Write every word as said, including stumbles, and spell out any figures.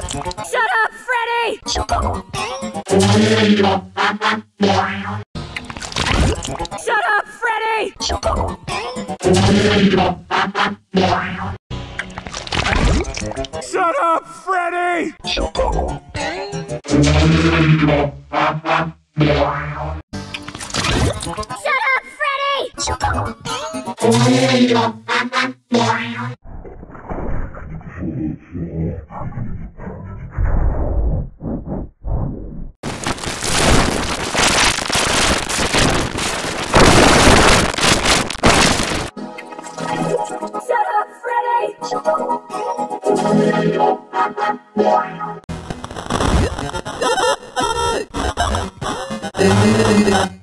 Shut up, Freddy! Shut up, Freddy! Shut up, Freddy! Shut up. Shut up, Freddy! Shut up. Shut up, Freddy! Shut up.